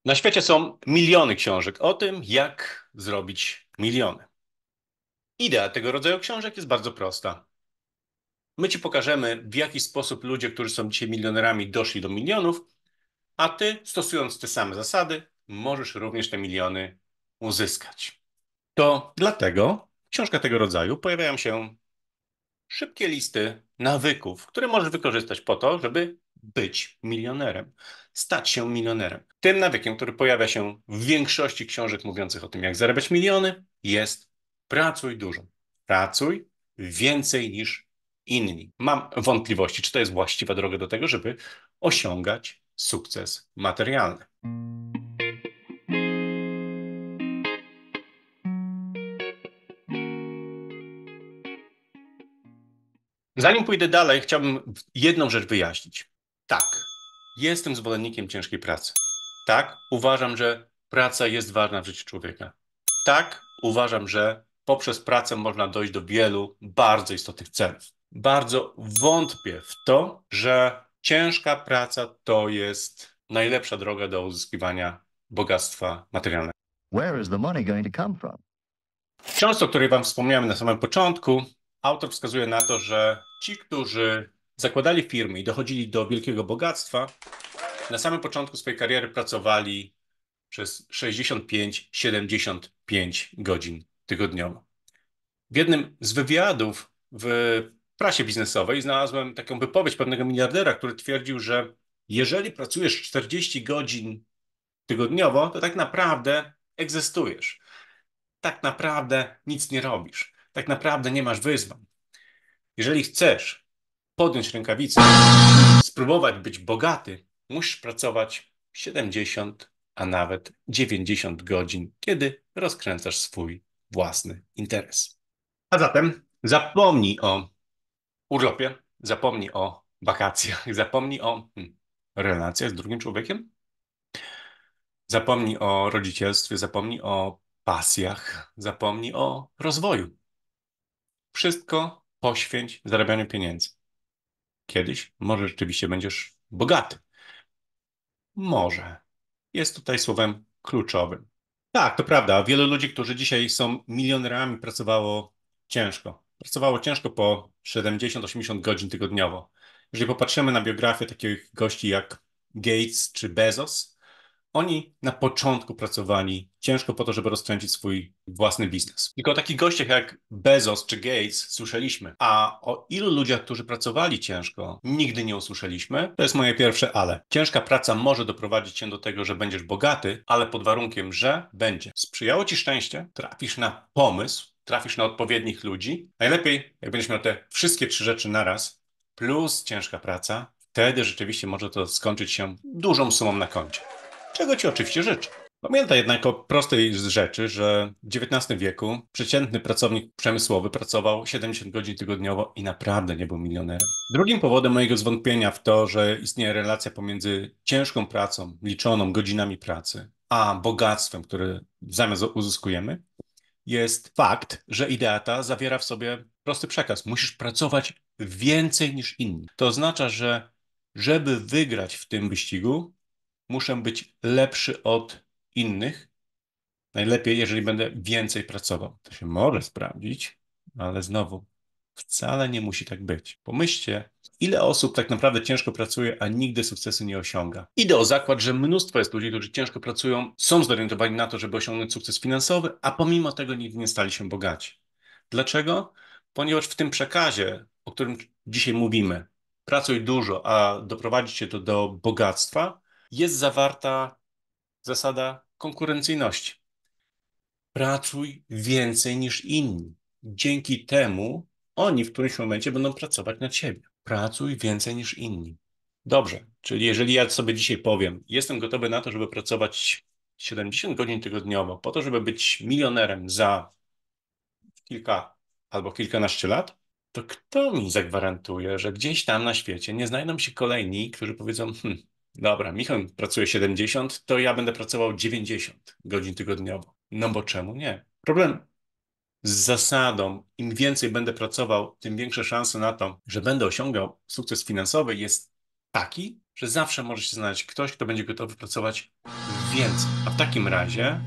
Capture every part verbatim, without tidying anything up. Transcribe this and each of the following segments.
Na świecie są miliony książek o tym, jak zrobić miliony. Idea tego rodzaju książek jest bardzo prosta. My ci pokażemy, w jaki sposób ludzie, którzy są dzisiaj milionerami, doszli do milionów, a ty, stosując te same zasady, możesz również te miliony uzyskać. To dlatego w książkach tego rodzaju pojawiają się szybkie listy nawyków, które możesz wykorzystać po to, żeby być milionerem, stać się milionerem. Tym nawykiem, który pojawia się w większości książek mówiących o tym, jak zarabiać miliony, jest pracuj dużo. Pracuj więcej niż inni. Mam wątpliwości, czy to jest właściwa droga do tego, żeby osiągać sukces materialny. Zanim pójdę dalej, chciałbym jedną rzecz wyjaśnić. Tak, jestem zwolennikiem ciężkiej pracy. Tak, uważam, że praca jest ważna w życiu człowieka. Tak, uważam, że poprzez pracę można dojść do wielu bardzo istotnych celów. Bardzo wątpię w to, że ciężka praca to jest najlepsza droga do uzyskiwania bogactwa materialnego. Where is the money going to come from? W książce, o której Wam wspomniałem na samym początku, autor wskazuje na to, że ci, którzy zakładali firmy i dochodzili do wielkiego bogactwa, na samym początku swojej kariery pracowali przez sześćdziesiąt pięć siedemdziesiąt pięć godzin tygodniowo. W jednym z wywiadów w prasie biznesowej znalazłem taką wypowiedź pewnego miliardera, który twierdził, że jeżeli pracujesz czterdzieści godzin tygodniowo, to tak naprawdę egzystujesz. Tak naprawdę nic nie robisz. Tak naprawdę nie masz wyzwań. Jeżeli chcesz podjąć rękawicę, spróbować być bogaty, musisz pracować siedemdziesiąt, a nawet dziewięćdziesiąt godzin, kiedy rozkręcasz swój własny interes. A zatem zapomnij o urlopie, zapomnij o wakacjach, zapomnij o hmm, relacjach z drugim człowiekiem, zapomnij o rodzicielstwie, zapomnij o pasjach, zapomnij o rozwoju. Wszystko poświęć zarabianiu pieniędzy. Kiedyś może rzeczywiście będziesz bogaty. Może. Jest tutaj słowem kluczowym. Tak, to prawda. Wielu ludzi, którzy dzisiaj są milionerami, pracowało ciężko. Pracowało ciężko po siedemdziesiąt osiemdziesiąt godzin tygodniowo. Jeżeli popatrzymy na biografię takich gości jak Gates czy Bezos, oni na początku pracowali ciężko po to, żeby rozkręcić swój własny biznes. Tylko o takich gościach jak Bezos czy Gates słyszeliśmy, a o ilu ludziach, którzy pracowali ciężko, nigdy nie usłyszeliśmy. To jest moje pierwsze ale. Ciężka praca może doprowadzić cię do tego, że będziesz bogaty, ale pod warunkiem, że będzie sprzyjało ci szczęście, trafisz na pomysł, trafisz na odpowiednich ludzi. Najlepiej, jak będziesz miał te wszystkie trzy rzeczy naraz, plus ciężka praca, wtedy rzeczywiście może to skończyć się dużą sumą na koncie. Czego ci oczywiście życzę. Pamiętaj jednak o prostej rzeczy, że w dziewiętnastym wieku przeciętny pracownik przemysłowy pracował siedemdziesiąt godzin tygodniowo i naprawdę nie był milionerem. Drugim powodem mojego zwątpienia w to, że istnieje relacja pomiędzy ciężką pracą, liczoną godzinami pracy, a bogactwem, które w zamian uzyskujemy, jest fakt, że idea ta zawiera w sobie prosty przekaz. Musisz pracować więcej niż inni. To oznacza, że żeby wygrać w tym wyścigu, muszę być lepszy od innych. Najlepiej, jeżeli będę więcej pracował. To się może sprawdzić, ale znowu, wcale nie musi tak być. Pomyślcie, ile osób tak naprawdę ciężko pracuje, a nigdy sukcesu nie osiąga. Idę o zakład, że mnóstwo jest ludzi, którzy ciężko pracują, są zorientowani na to, żeby osiągnąć sukces finansowy, a pomimo tego nigdy nie stali się bogaci. Dlaczego? Ponieważ w tym przekazie, o którym dzisiaj mówimy, pracuj dużo, a doprowadzi cię to do bogactwa, jest zawarta zasada konkurencyjności. Pracuj więcej niż inni. Dzięki temu oni w którymś momencie będą pracować na ciebie. Pracuj więcej niż inni. Dobrze, czyli jeżeli ja sobie dzisiaj powiem, jestem gotowy na to, żeby pracować siedemdziesiąt godzin tygodniowo, po to, żeby być milionerem za kilka albo kilkanaście lat, to kto mi zagwarantuje, że gdzieś tam na świecie nie znajdą się kolejni, którzy powiedzą, hm, dobra, Michał pracuje siedemdziesiąt, to ja będę pracował dziewięćdziesiąt godzin tygodniowo. No bo czemu nie? Problem z zasadą, im więcej będę pracował, tym większe szanse na to, że będę osiągał sukces finansowy jest taki, że zawsze może się znaleźć ktoś, kto będzie gotowy pracować więcej. A w takim razie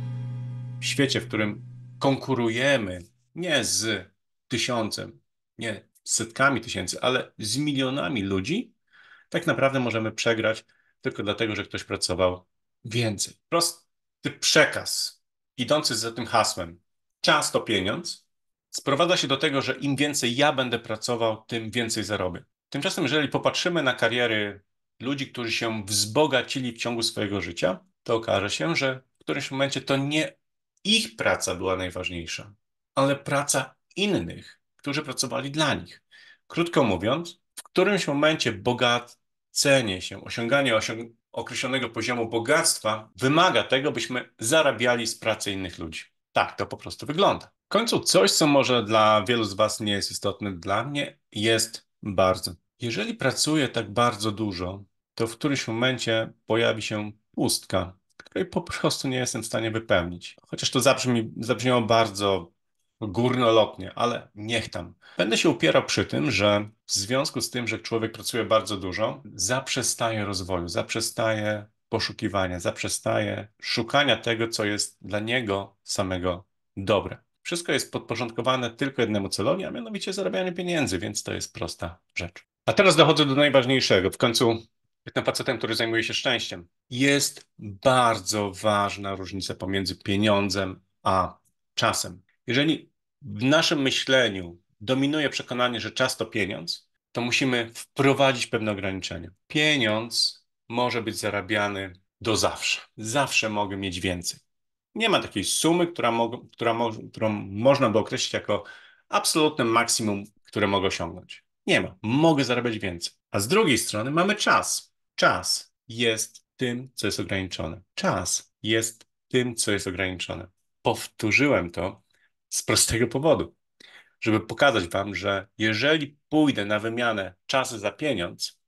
w świecie, w którym konkurujemy nie z tysiącem, nie z setkami tysięcy, ale z milionami ludzi, tak naprawdę możemy przegrać tylko dlatego, że ktoś pracował więcej. Prosty przekaz idący za tym hasłem czas to pieniądz sprowadza się do tego, że im więcej ja będę pracował, tym więcej zarobię. Tymczasem, jeżeli popatrzymy na kariery ludzi, którzy się wzbogacili w ciągu swojego życia, to okaże się, że w którymś momencie to nie ich praca była najważniejsza, ale praca innych, którzy pracowali dla nich. Krótko mówiąc, w którymś momencie bogacenie się, osiąganie osiąg określonego poziomu bogactwa wymaga tego, byśmy zarabiali z pracy innych ludzi. Tak to po prostu wygląda. W końcu coś, co może dla wielu z Was nie jest istotne, dla mnie jest bardzo. Jeżeli pracuję tak bardzo dużo, to w którymś momencie pojawi się pustka, której po prostu nie jestem w stanie wypełnić. Chociaż to zabrzmi, zabrzmiało bardzo górnolotnie, ale niech tam. Będę się upierał przy tym, że w związku z tym, że człowiek pracuje bardzo dużo, zaprzestaje rozwoju, zaprzestaje poszukiwania, zaprzestaje szukania tego, co jest dla niego samego dobre. Wszystko jest podporządkowane tylko jednemu celowi, a mianowicie zarabianiu pieniędzy, więc to jest prosta rzecz. A teraz dochodzę do najważniejszego. W końcu jestem facetem, który zajmuje się szczęściem. Jest bardzo ważna różnica pomiędzy pieniądzem a czasem. Jeżeli w naszym myśleniu dominuje przekonanie, że czas to pieniądz, to musimy wprowadzić pewne ograniczenia. Pieniądz może być zarabiany do zawsze. Zawsze mogę mieć więcej. Nie ma takiej sumy, która, mo która mo którą można by określić jako absolutne maksimum, które mogę osiągnąć. Nie ma. Mogę zarabiać więcej. A z drugiej strony mamy czas. Czas jest tym, co jest ograniczone. Czas jest tym, co jest ograniczone. Powtórzyłem to z prostego powodu, żeby pokazać Wam, że jeżeli pójdę na wymianę czasu za pieniądz,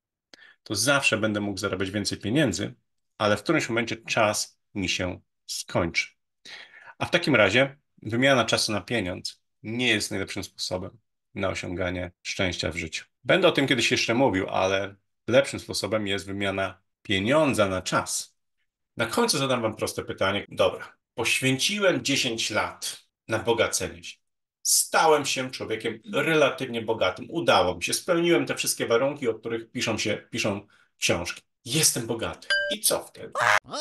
to zawsze będę mógł zarabiać więcej pieniędzy, ale w którymś momencie czas mi się skończy. A w takim razie wymiana czasu na pieniądz nie jest najlepszym sposobem na osiąganie szczęścia w życiu. Będę o tym kiedyś jeszcze mówił, ale lepszym sposobem jest wymiana pieniądza na czas. Na końcu zadam Wam proste pytanie. Dobra, poświęciłem dziesięć lat na bogacenie się. Stałem się człowiekiem relatywnie bogatym. Udało mi się. Spełniłem te wszystkie warunki, o których piszą się, piszą książki. Jestem bogaty. I co wtedy?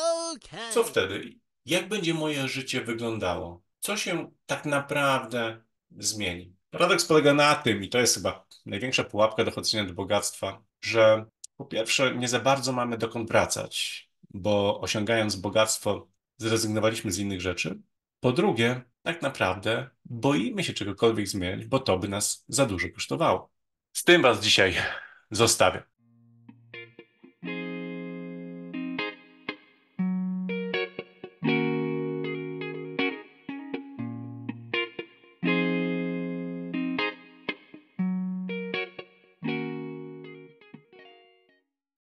Co wtedy? Jak będzie moje życie wyglądało? Co się tak naprawdę zmieni? Paradoks polega na tym, i to jest chyba największa pułapka dochodzenia do bogactwa, że po pierwsze nie za bardzo mamy dokąd wracać, bo osiągając bogactwo zrezygnowaliśmy z innych rzeczy. Po drugie, tak naprawdę boimy się czegokolwiek zmieniać, bo to by nas za dużo kosztowało. Z tym Was dzisiaj zostawię.